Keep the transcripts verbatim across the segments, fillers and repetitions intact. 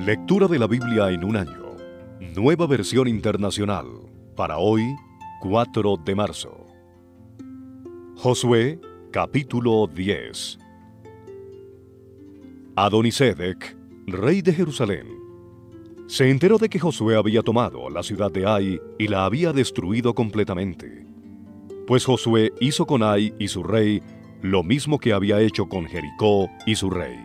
Lectura de la Biblia en un año. Nueva versión internacional. Para hoy, cuatro de marzo. Josué, capítulo diez. Adonisedec, rey de Jerusalén, se enteró de que Josué había tomado la ciudad de Ai y la había destruido completamente. Pues Josué hizo con Ai y su rey lo mismo que había hecho con Jericó y su rey.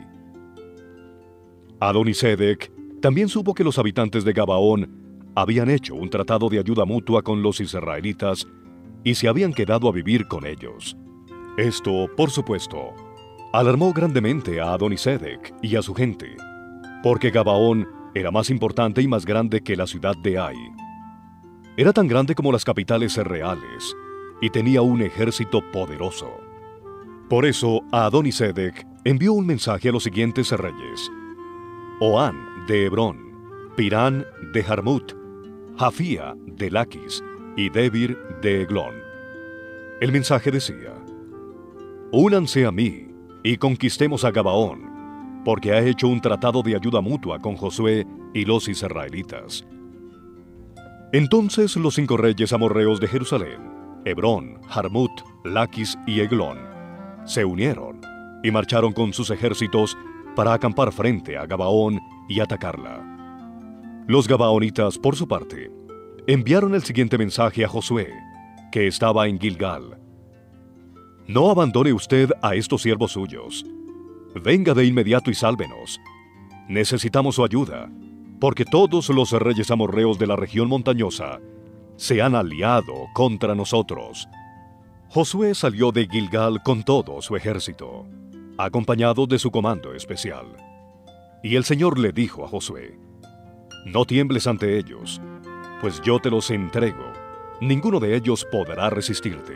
Adonisedec también supo que los habitantes de Gabaón habían hecho un tratado de ayuda mutua con los israelitas y se habían quedado a vivir con ellos. Esto, por supuesto, alarmó grandemente a Adonisedec y a su gente, porque Gabaón era más importante y más grande que la ciudad de Ai. Era tan grande como las capitales reales y tenía un ejército poderoso. Por eso, Adonisedec envió un mensaje a los siguientes reyes: Oán de Hebrón, Pirán de Jarmut, Jafía de Laquis y Debir de Eglón. El mensaje decía: Únanse a mí y conquistemos a Gabaón, porque ha hecho un tratado de ayuda mutua con Josué y los israelitas. Entonces los cinco reyes amorreos de Jerusalén, Hebrón, Jarmut, Laquis y Eglón, se unieron y marcharon con sus ejércitos para acampar frente a Gabaón y atacarla. Los gabaonitas, por su parte, enviaron el siguiente mensaje a Josué, que estaba en Gilgal: No abandone usted a estos siervos suyos. Venga de inmediato y sálvenos. Necesitamos su ayuda, porque todos los reyes amorreos de la región montañosa se han aliado contra nosotros. Josué salió de Gilgal con todo su ejército, acompañado de su comando especial. Y el Señor le dijo a Josué: No tiembles ante ellos, pues yo te los entrego. Ninguno de ellos podrá resistirte.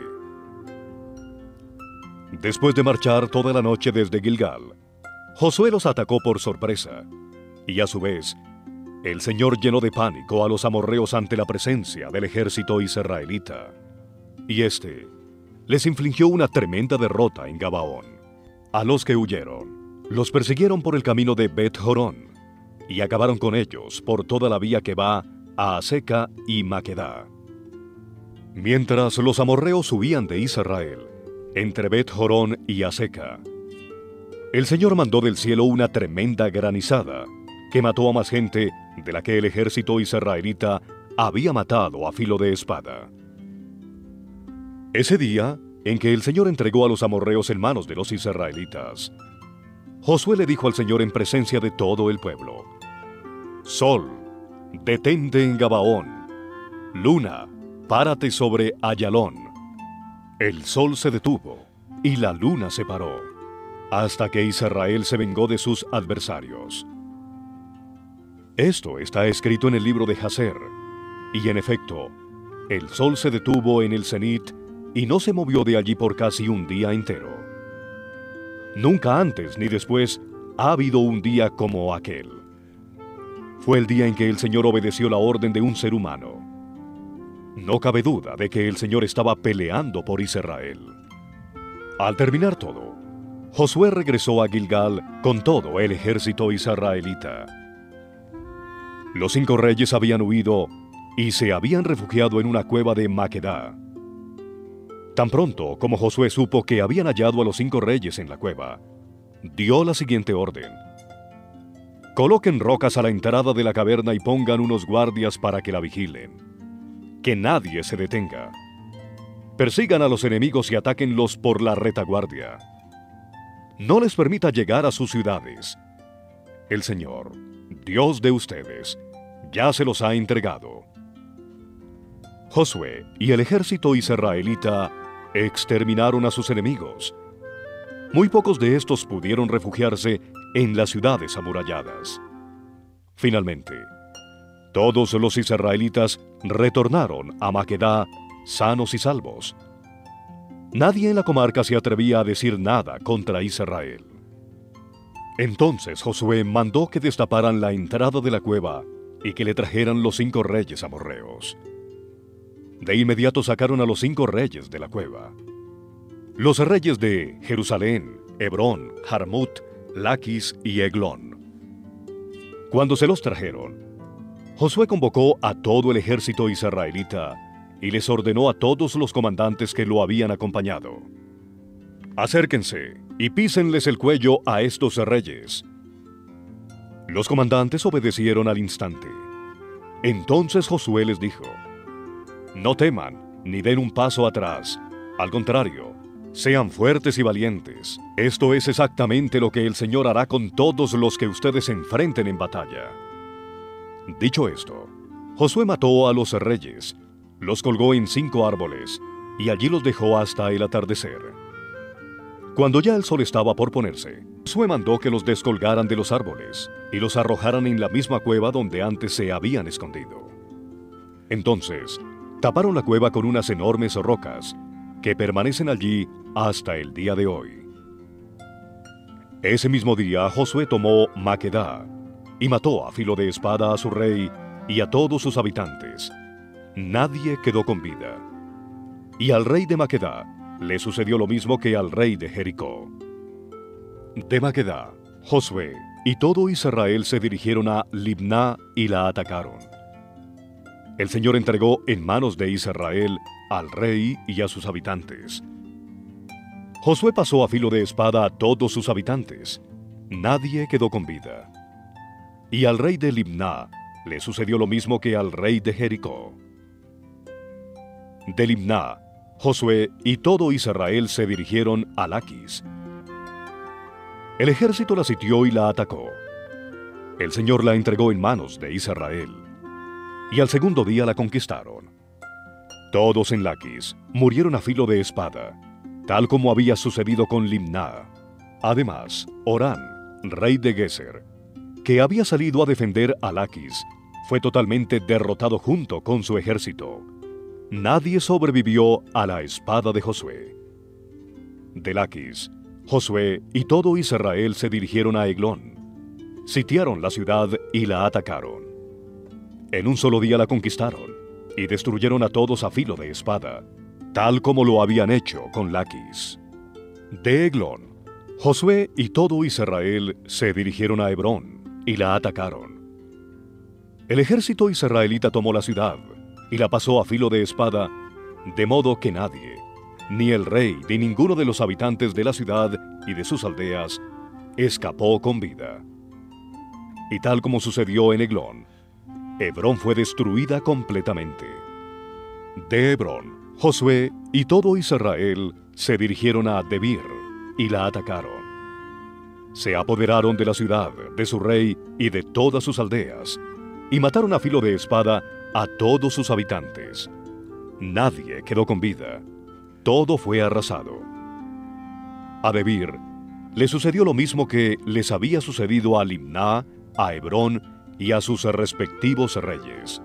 Después de marchar toda la noche desde Gilgal, Josué los atacó por sorpresa, y a su vez, el Señor llenó de pánico a los amorreos ante la presencia del ejército israelita. Y éste les infligió una tremenda derrota en Gabaón. A los que huyeron, los persiguieron por el camino de Bet-Jorón, y acabaron con ellos por toda la vía que va a Aseca y Maquedá. Mientras los amorreos huían de Israel, entre Bet-Jorón y Aseca, el Señor mandó del cielo una tremenda granizada que mató a más gente de la que el ejército israelita había matado a filo de espada. Ese día en que el Señor entregó a los amorreos en manos de los israelitas, Josué le dijo al Señor en presencia de todo el pueblo: Sol, detente en Gabaón. Luna, párate sobre Ayalón. El sol se detuvo y la luna se paró, hasta que Israel se vengó de sus adversarios. Esto está escrito en el libro de Jaser, y en efecto, el sol se detuvo en el cenit y no se movió de allí por casi un día entero. Nunca antes ni después ha habido un día como aquel. Fue el día en que el Señor obedeció la orden de un ser humano. No cabe duda de que el Señor estaba peleando por Israel. Al terminar todo, Josué regresó a Gilgal con todo el ejército israelita. Los cinco reyes habían huido y se habían refugiado en una cueva de Maquedá. Tan pronto como Josué supo que habían hallado a los cinco reyes en la cueva, dio la siguiente orden: Coloquen rocas a la entrada de la caverna y pongan unos guardias para que la vigilen. Que nadie se detenga. Persigan a los enemigos y atáquenlos por la retaguardia. No les permita llegar a sus ciudades. El Señor, Dios de ustedes, ya se los ha entregado. Josué y el ejército israelita exterminaron a sus enemigos. Muy pocos de estos pudieron refugiarse en las ciudades amuralladas. Finalmente, todos los israelitas retornaron a Maquedá sanos y salvos. Nadie en la comarca se atrevía a decir nada contra Israel. Entonces Josué mandó que destaparan la entrada de la cueva y que le trajeran los cinco reyes amorreos. De inmediato sacaron a los cinco reyes de la cueva. Los reyes de Jerusalén, Hebrón, Jarmut, Laquis y Eglón. Cuando se los trajeron, Josué convocó a todo el ejército israelita y les ordenó a todos los comandantes que lo habían acompañado: acérquense y písenles el cuello a estos reyes. Los comandantes obedecieron al instante. Entonces Josué les dijo: no teman, ni den un paso atrás. Al contrario, sean fuertes y valientes. Esto es exactamente lo que el Señor hará con todos los que ustedes enfrenten en batalla. Dicho esto, Josué mató a los reyes, los colgó en cinco árboles, y allí los dejó hasta el atardecer. Cuando ya el sol estaba por ponerse, Josué mandó que los descolgaran de los árboles y los arrojaran en la misma cueva donde antes se habían escondido. Entonces, taparon la cueva con unas enormes rocas que permanecen allí hasta el día de hoy. Ese mismo día Josué tomó Maquedá y mató a filo de espada a su rey y a todos sus habitantes. Nadie quedó con vida. Y al rey de Maquedá le sucedió lo mismo que al rey de Jericó. De Maquedá, Josué y todo Israel se dirigieron a Libná y la atacaron. El Señor entregó en manos de Israel al rey y a sus habitantes. Josué pasó a filo de espada a todos sus habitantes. Nadie quedó con vida. Y al rey de Libná le sucedió lo mismo que al rey de Jericó. De Libná, Josué y todo Israel se dirigieron a Laquis. El ejército la sitió y la atacó. El Señor la entregó en manos de Israel. Y al segundo día la conquistaron. Todos en Laquis murieron a filo de espada, tal como había sucedido con Limná. Además, Orán, rey de Geser, que había salido a defender a Laquis, fue totalmente derrotado junto con su ejército. Nadie sobrevivió a la espada de Josué. De Laquis, Josué y todo Israel se dirigieron a Eglón. Sitiaron la ciudad y la atacaron. En un solo día la conquistaron y destruyeron a todos a filo de espada, tal como lo habían hecho con Laquis. De Eglón, Josué y todo Israel se dirigieron a Hebrón y la atacaron. El ejército israelita tomó la ciudad y la pasó a filo de espada, de modo que nadie, ni el rey ni ninguno de los habitantes de la ciudad y de sus aldeas, escapó con vida. Y tal como sucedió en Eglón, Hebrón fue destruida completamente. De Hebrón, Josué y todo Israel se dirigieron a Debir y la atacaron. Se apoderaron de la ciudad, de su rey y de todas sus aldeas, y mataron a filo de espada a todos sus habitantes. Nadie quedó con vida. Todo fue arrasado. A Debir le sucedió lo mismo que les había sucedido a Limná, a Hebrón y a sus respectivos reyes.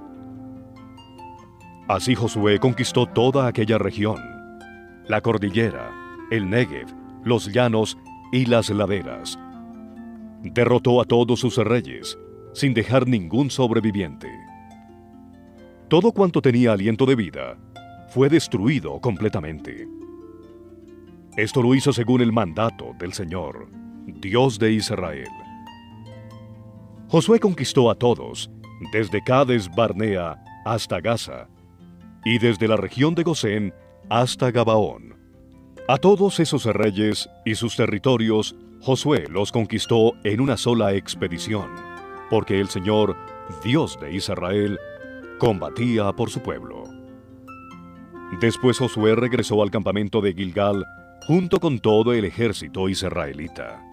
Así Josué conquistó toda aquella región, la cordillera, el Negev, los llanos y las laderas. Derrotó a todos sus reyes, sin dejar ningún sobreviviente. Todo cuanto tenía aliento de vida fue destruido completamente. Esto lo hizo según el mandato del Señor, Dios de Israel. Josué conquistó a todos, desde Cades Barnea hasta Gaza, y desde la región de Gosén hasta Gabaón. A todos esos reyes y sus territorios, Josué los conquistó en una sola expedición, porque el Señor, Dios de Israel, combatía por su pueblo. Después Josué regresó al campamento de Gilgal junto con todo el ejército israelita.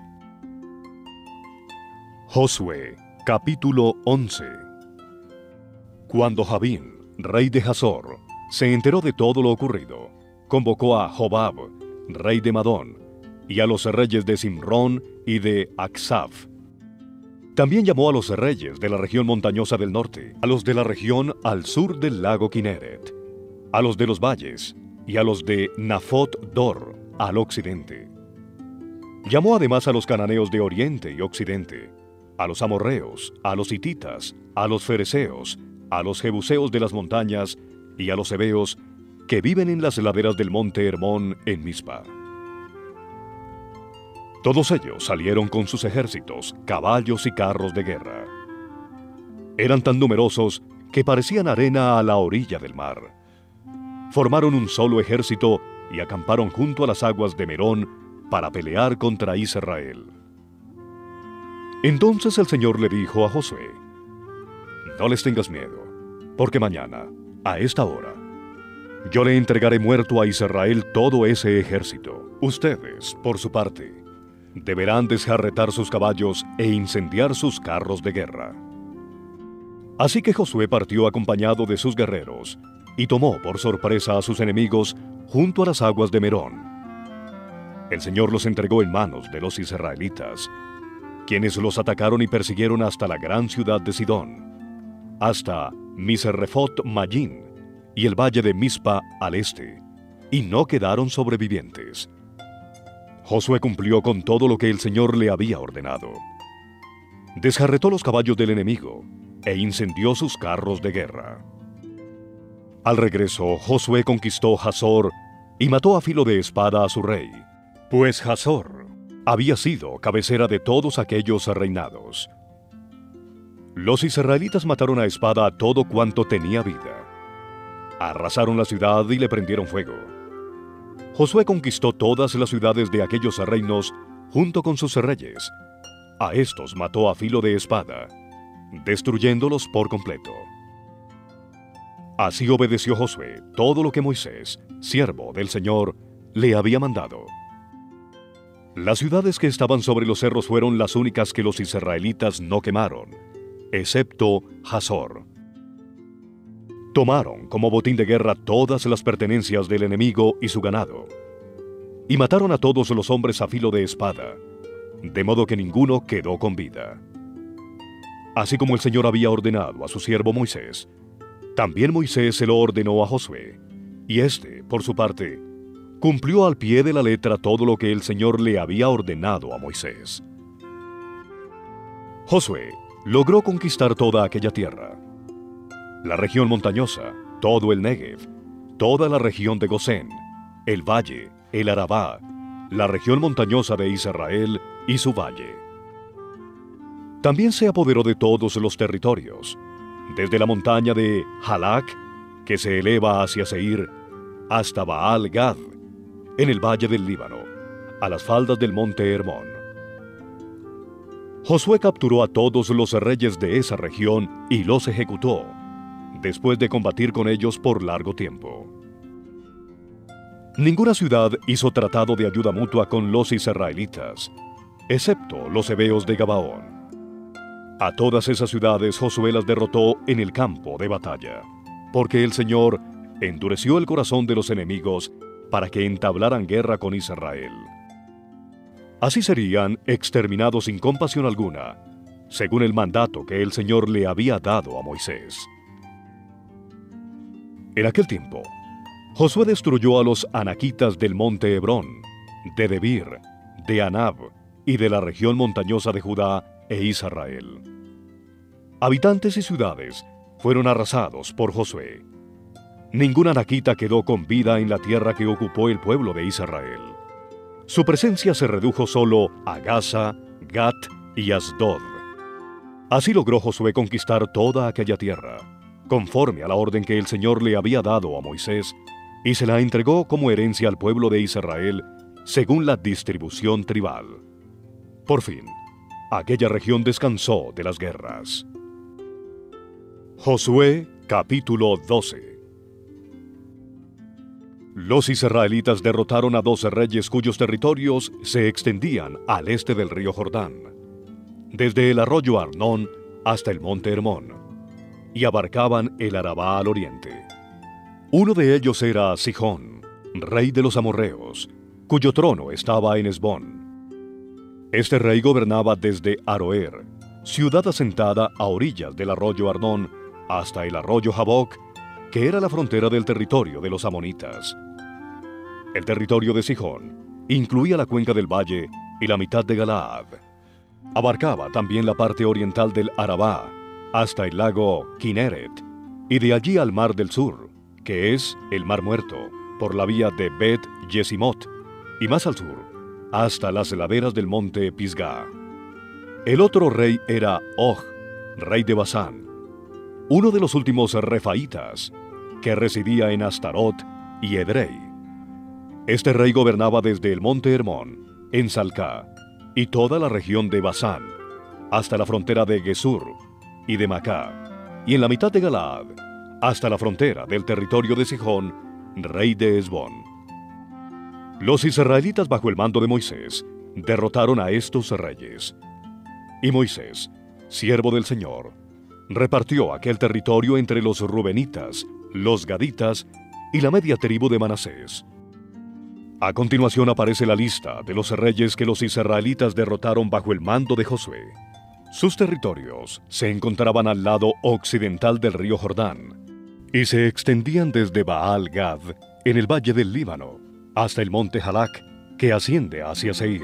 Josué, capítulo once. Cuando Javín, rey de Hazor, se enteró de todo lo ocurrido, convocó a Jobab, rey de Madón, y a los reyes de Simrón y de Aksaf. También llamó a los reyes de la región montañosa del norte, a los de la región al sur del lago Kineret, a los de los valles, y a los de Nafot Dor, al occidente. Llamó además a los cananeos de oriente y occidente, a los amorreos, a los hititas, a los fereceos, a los jebuseos de las montañas y a los heveos que viven en las laderas del monte Hermón en Mispa. Todos ellos salieron con sus ejércitos, caballos y carros de guerra. Eran tan numerosos que parecían arena a la orilla del mar. Formaron un solo ejército y acamparon junto a las aguas de Merón para pelear contra Israel. Entonces el Señor le dijo a Josué: no les tengas miedo, porque mañana, a esta hora, yo le entregaré muerto a Israel todo ese ejército. Ustedes, por su parte, deberán desjarretar sus caballos e incendiar sus carros de guerra. Así que Josué partió acompañado de sus guerreros y tomó por sorpresa a sus enemigos junto a las aguas de Merón. El Señor los entregó en manos de los israelitas, quienes los atacaron y persiguieron hasta la gran ciudad de Sidón, hasta Misrefot Mayín y el valle de Mizpa al este, y no quedaron sobrevivientes. Josué cumplió con todo lo que el Señor le había ordenado. Desjarretó los caballos del enemigo e incendió sus carros de guerra. Al regreso, Josué conquistó Hazor y mató a filo de espada a su rey, pues Hazor había sido cabecera de todos aquellos reinados. Los israelitas mataron a espada a todo cuanto tenía vida. Arrasaron la ciudad y le prendieron fuego. Josué conquistó todas las ciudades de aquellos reinos junto con sus reyes. A estos mató a filo de espada, destruyéndolos por completo. Así obedeció Josué todo lo que Moisés, siervo del Señor, le había mandado. Las ciudades que estaban sobre los cerros fueron las únicas que los israelitas no quemaron, excepto Hazor. Tomaron como botín de guerra todas las pertenencias del enemigo y su ganado, y mataron a todos los hombres a filo de espada, de modo que ninguno quedó con vida. Así como el Señor había ordenado a su siervo Moisés, también Moisés se lo ordenó a Josué, y éste, por su parte, cumplió al pie de la letra todo lo que el Señor le había ordenado a Moisés. Josué logró conquistar toda aquella tierra: la región montañosa, todo el Negev, toda la región de Gosén, el valle, el Arabá, la región montañosa de Israel y su valle. También se apoderó de todos los territorios, desde la montaña de Halac, que se eleva hacia Seir, hasta Baal Gad, en el valle del Líbano, a las faldas del monte Hermón. Josué capturó a todos los reyes de esa región y los ejecutó, después de combatir con ellos por largo tiempo. Ninguna ciudad hizo tratado de ayuda mutua con los israelitas, excepto los heveos de Gabaón. A todas esas ciudades Josué las derrotó en el campo de batalla, porque el Señor endureció el corazón de los enemigos para que entablaran guerra con Israel. Así serían exterminados sin compasión alguna, según el mandato que el Señor le había dado a Moisés. En aquel tiempo, Josué destruyó a los anaquitas del monte Hebrón, de Debir, de Anab y de la región montañosa de Judá e Israel. Habitantes y ciudades fueron arrasados por Josué. Ningún anaquita quedó con vida en la tierra que ocupó el pueblo de Israel. Su presencia se redujo solo a Gaza, Gat y Asdod. Así logró Josué conquistar toda aquella tierra, conforme a la orden que el Señor le había dado a Moisés, y se la entregó como herencia al pueblo de Israel, según la distribución tribal. Por fin, aquella región descansó de las guerras. Josué, capítulo doce. Los israelitas derrotaron a doce reyes cuyos territorios se extendían al este del río Jordán, desde el arroyo Arnón hasta el monte Hermón, y abarcaban el Arabá al oriente. Uno de ellos era Sihón, rey de los amorreos, cuyo trono estaba en Hesbón. Este rey gobernaba desde Aroer, ciudad asentada a orillas del arroyo Arnón, hasta el arroyo Jaboc, que era la frontera del territorio de los amonitas. El territorio de Sihón incluía la cuenca del valle y la mitad de Galaad. Abarcaba también la parte oriental del Arabá, hasta el lago Kinneret, y de allí al mar del sur, que es el mar Muerto, por la vía de Bet Yesimot, y más al sur, hasta las laderas del monte Pisgah. El otro rey era Og, rey de Basán, uno de los últimos refaítas, que residía en Astarot y Edrei. Este rey gobernaba desde el monte Hermón, en Salcá, y toda la región de Basán, hasta la frontera de Gesur y de Macá, y en la mitad de Galaad, hasta la frontera del territorio de Sihón, rey de Hesbón. Los israelitas, bajo el mando de Moisés, derrotaron a estos reyes. Y Moisés, siervo del Señor, repartió aquel territorio entre los rubenitas, los gaditas y la media tribu de Manasés. A continuación aparece la lista de los reyes que los israelitas derrotaron bajo el mando de Josué. Sus territorios se encontraban al lado occidental del río Jordán y se extendían desde Baal-Gad, en el valle del Líbano, hasta el monte Jalac, que asciende hacia Seir.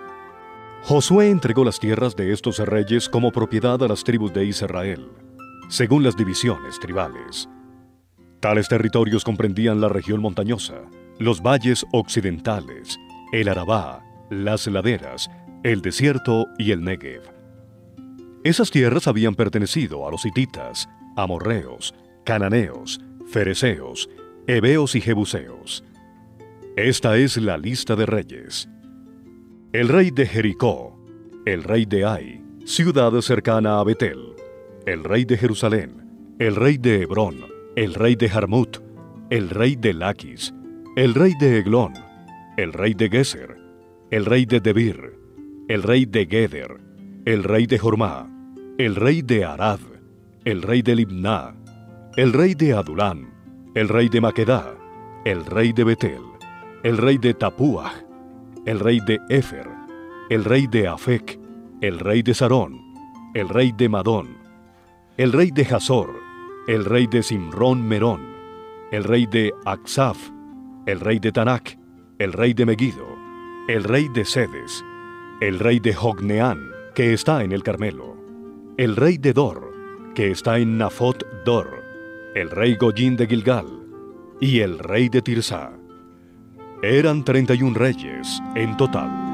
Josué entregó las tierras de estos reyes como propiedad a las tribus de Israel, según las divisiones tribales. Tales territorios comprendían la región montañosa, los valles occidentales, el Arabá, las laderas, el desierto y el Negev. Esas tierras habían pertenecido a los hititas, amorreos, cananeos, fereceos, heveos y jebuseos. Esta es la lista de reyes. El rey de Jericó, el rey de Ai, ciudad cercana a Betel, el rey de Jerusalén, el rey de Hebrón, el rey de Jarmut, el rey de Laquis, el rey de Eglón, el rey de Geser, el rey de Debir, el rey de Geder, el rey de Jormá, el rey de Arad, el rey de Libná, el rey de Adulán, el rey de Maquedá, el rey de Betel, el rey de Tapuaj, el rey de Éfer, el rey de Afec, el rey de Sarón, el rey de Madón, el rey de Hazor, el rey de Simrón Merón, el rey de Aksaf, el rey de Tanac, el rey de Megiddo, el rey de Sedes, el rey de Jogneán, que está en el Carmelo, el rey de Dor, que está en Nafot Dor, el rey Goyín de Gilgal, y el rey de Tirsá. Eran treinta y un reyes en total.